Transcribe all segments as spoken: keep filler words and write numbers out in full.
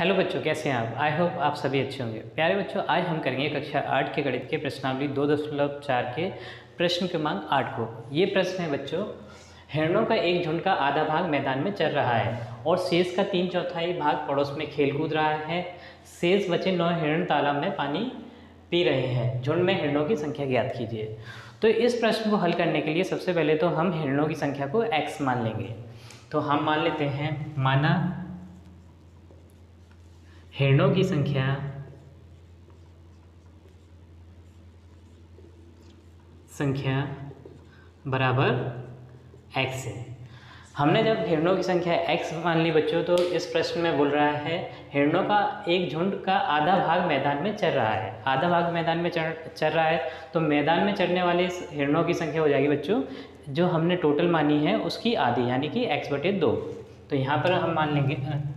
Hello बच्चों, कैसे हैं आप? आई होप आप सभी अच्छे होंगे। प्यारे बच्चों, आज हम करेंगे कक्षा आठ के गणित के प्रश्नावली दो दशमलव चार के प्रश्न क्रमांक आठ को। ये प्रश्न है बच्चों, हिरणों का एक झुंड का आधा भाग मैदान में चल रहा है और शेष का तीन चौथाई भाग पड़ोस में खेल कूद रहा है। शेष बचे नौ हिरण तालाब में पानी पी रहे हैं। झुंड में हिरणों की संख्या ज्ञात कीजिए। तो इस प्रश्न को हल करने के लिए सबसे पहले तो हम हिरणों की संख्या को एक्स मान लेंगे। तो हम मान लेते हैं, माना हिरणों की संख्या संख्या बराबर x है। हमने जब हिरणों की संख्या x मान ली बच्चों, तो इस प्रश्न में बोल रहा है हिरणों का एक झुंड का आधा भाग मैदान में चल रहा है। आधा भाग मैदान में चल चल रहा है तो मैदान में चलने वाले हिरणों की संख्या हो जाएगी बच्चों, जो हमने टोटल मानी है उसकी आधी, यानी कि x बटे दो। तो यहाँ पर हम मान लेंगे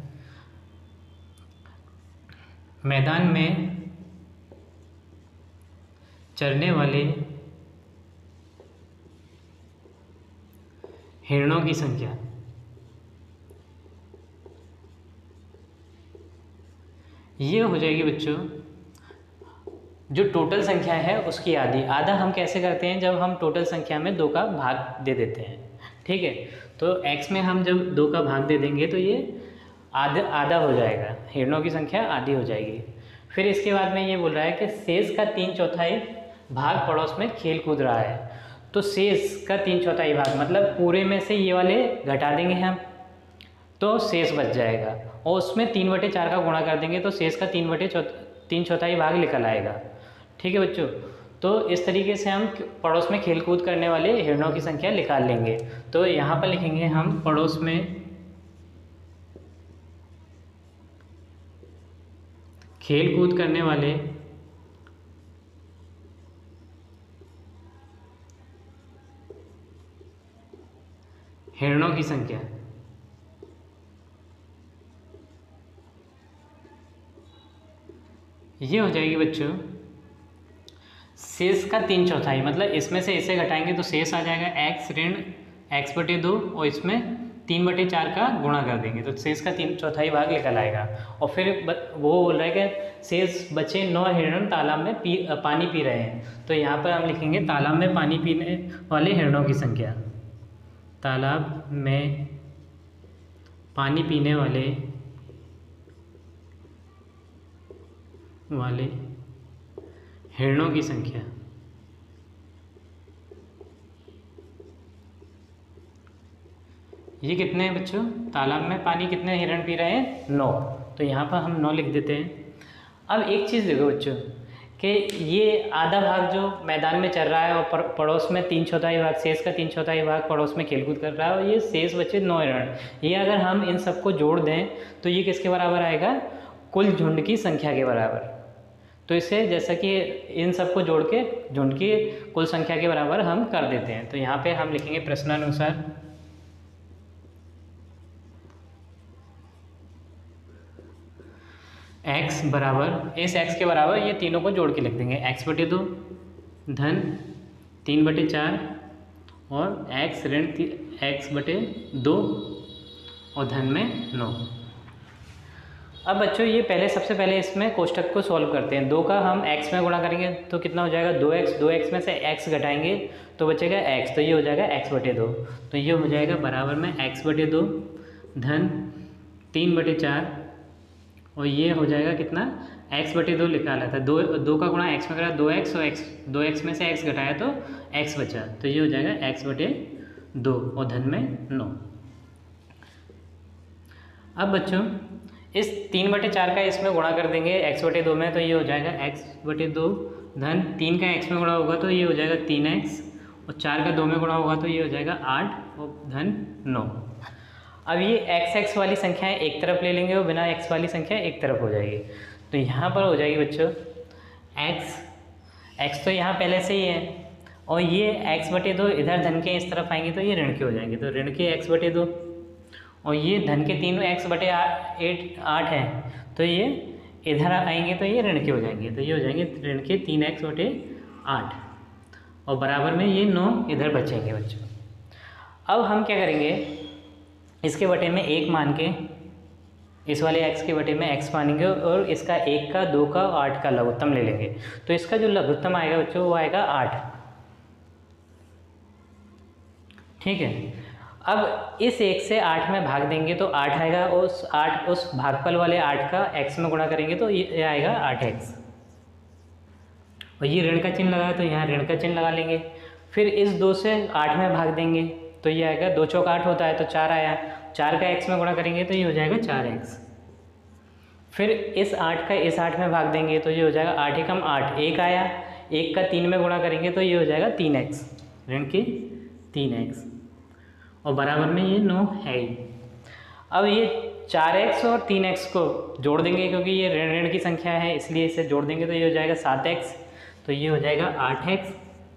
मैदान में चरने वाले हिरणों की संख्या ये हो जाएगी बच्चों, जो टोटल संख्या है उसकी आधी। आधा हम कैसे करते हैं, जब हम टोटल संख्या में दो का भाग दे देते हैं। ठीक है, तो x में हम जब दो का भाग दे देंगे तो ये आधा आधा हो जाएगा, हिरणों की संख्या आधी हो जाएगी। फिर इसके बाद में ये बोल रहा है कि शेष का तीन चौथाई भाग पड़ोस में खेल कूद रहा है। तो शेष का तीन चौथाई भाग मतलब पूरे में से ये वाले घटा देंगे हम, तो शेष बच जाएगा और उसमें तीन बटे चार का गुणा कर देंगे तो शेष का तीन बटे तीन चौथाई भाग निकल आएगा। ठीक है बच्चों, तो इस तरीके से हम पड़ोस में खेल कूद करने वाले हिरणों की संख्या निकाल लेंगे। तो यहाँ पर लिखेंगे हम पड़ोस में खेल कूद करने वाले हिरणों की संख्या। ये हो जाएगी बच्चों शेष का तीन चौथाई, मतलब इसमें से इसे घटाएंगे तो शेष आ जाएगा x ऋण x बटे दो और इसमें तीन बटे चार का गुणा कर देंगे तो शेष का तीन चौथाई भाग निकल आएगा। और फिर वो बोल रहा है कि शेष बचे नौ हिरण तालाब में पी पानी पी रहे हैं। तो यहाँ पर हम लिखेंगे तालाब में पानी पीने वाले हिरणों की संख्या। तालाब में पानी पीने वाले वाले हिरणों की संख्या। ये कितने हैं बच्चों, तालाब में पानी कितने हिरण पी रहे हैं, नौ। तो यहाँ पर हम नौ लिख देते हैं। अब एक चीज़ देखो बच्चों कि ये आधा भाग जो मैदान में चल रहा है और पड़ोस में तीन चौथाई भाग, शेष का तीन चौथाई भाग पड़ोस में खेलकूद कर रहा है और ये शेष बचे नौ हिरण। ये अगर हम इन सबको जोड़ दें तो ये किसके बराबर आएगा, कुल झुंड की संख्या के बराबर। तो इसे जैसा कि इन सबको जोड़ के झुंड की कुल संख्या के बराबर हम कर देते हैं। तो यहाँ पे हम लिखेंगे प्रश्नानुसार x बराबर, इस x के बराबर ये तीनों को जोड़ के लिख देंगे, x बटे दो धन तीन बटे चार और x ऋण x बटे दो और धन में नौ। अब बच्चों ये पहले सबसे पहले इसमें कोष्टक को सॉल्व करते हैं। दो का हम x में गुणा करेंगे तो कितना हो जाएगा, दो एक्स। दो एक्स में से x घटाएंगे तो बचेगा x, तो ये हो जाएगा x बटे दो। तो ये हो जाएगा बराबर में x बटे दो धन तीन बटे चार और ये हो जाएगा कितना, x बटे दो निकाला था, दो दो का गुणा x में करा दो एक्स और x दो एक्स में से x घटाया तो x बचा, तो ये हो जाएगा x बटे दो और धन में नौ। अब बच्चों इस तीन बटे चार का इसमें गुणा कर देंगे x बटे दो में, तो ये हो जाएगा x बटे दो धन तीन का x में गुणा होगा तो ये हो जाएगा तीन एक्स और चार का दो में गुणा होगा तो ये हो जाएगा आठ और धन नौ। अब ये x x वाली संख्याएं एक तरफ ले लेंगे और बिना x वाली संख्या एक तरफ हो जाएगी। तो यहाँ पर हो जाएगी बच्चों x x तो यहाँ पहले से ही है और ये x बटे दो इधर धन के इस तरफ आएंगे तो ये ऋण के हो जाएंगे, तो ऋण के x बटे दो और ये धन के तीन x बटे एट आठ है तो ये इधर आएंगे तो ये ऋण के हो जाएंगे, तो ये हो जाएंगे ऋण के तीन एक्स बटे आठ और बराबर में ये नौ इधर बचेंगे बच्चों। अब हम क्या करेंगे, इसके बटे में एक मान के इस वाले x के बटे में x मानेंगे और इसका एक का, दो का और आठ का लघुत्तम ले लेंगे। तो इसका जो लघुत्तम आएगा बच्चों वो आएगा आठ। ठीक है, अब इस एक से आठ में भाग देंगे तो आठ आएगा, उस आठ उस भागफल वाले आठ का x में गुणा करेंगे तो ये आएगा आठ एक्स। और ये ऋण का चिन्ह लगाया तो यहाँ ऋण का चिन्ह लगा लेंगे। फिर इस दो से आठ में भाग देंगे तो ये आएगा, दो चौक आठ होता है तो चार आया, चार का x में गुणा करेंगे तो ये हो जाएगा चार एक्स। फिर इस आठ का इस आठ में भाग देंगे तो ये हो जाएगा आठ एकम आठ, एक आया, एक का तीन में गुणा करेंगे तो ये हो जाएगा तीन एक्स, ऋण के तीन एक्स। और बराबर में ये नौ है ही। अब ये चार एक्स और तीन एक्स को जोड़ देंगे क्योंकि ये ऋण ऋण की संख्या है, इसलिए इसे जोड़ देंगे तो ये हो जाएगा सात एक्स। तो ये हो जाएगा आठ एक्स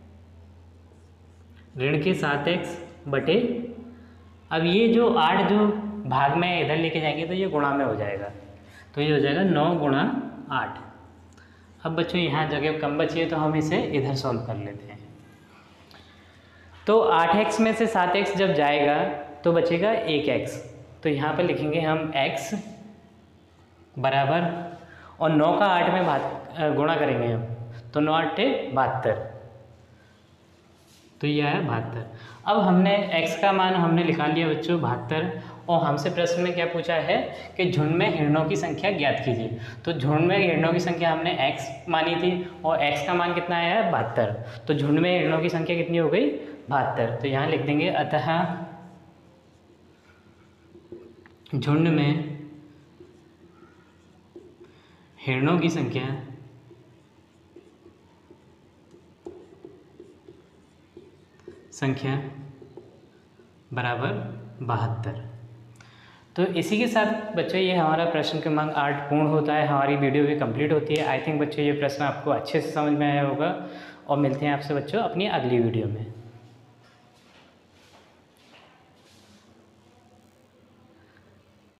ऋण के सात एक्स बटे, अब ये जो आठ जो भाग में इधर लेके जाएंगे तो ये गुणा में हो जाएगा, तो ये हो जाएगा नौ गुणा आठ। अब बच्चों यहाँ जगह कम बची है तो हम इसे इधर सॉल्व कर लेते हैं। तो आठ एक्स में से सात एक्स जब जाएगा तो बचेगा एक एक्स, तो यहाँ पर लिखेंगे हम x बराबर, और नौ का आठ में भाग गुणा करेंगे हम तो नौ आठ बहत्तर, तो ये आया बहत्तर। अब हमने x का मान हमने निकाल लिया बच्चों बहत्तर, और हमसे प्रश्न में क्या पूछा है कि झुंड में हिरणों की संख्या ज्ञात कीजिए। तो झुंड में हिरणों की संख्या हमने x मानी थी और x का मान कितना आया है बहत्तर, तो झुंड में हिरणों की संख्या कितनी हो गई बहत्तर। तो यहाँ लिख देंगे अतः झुंड में हिरणों की संख्या संख्या बराबर बहत्तर। तो इसी के साथ बच्चों ये हमारा प्रश्न क्रमांक आठ पूर्ण होता है, हमारी वीडियो भी कंप्लीट होती है। आई थिंक बच्चों ये प्रश्न आपको अच्छे से समझ में आया होगा, और मिलते हैं आपसे बच्चों अपनी अगली वीडियो में।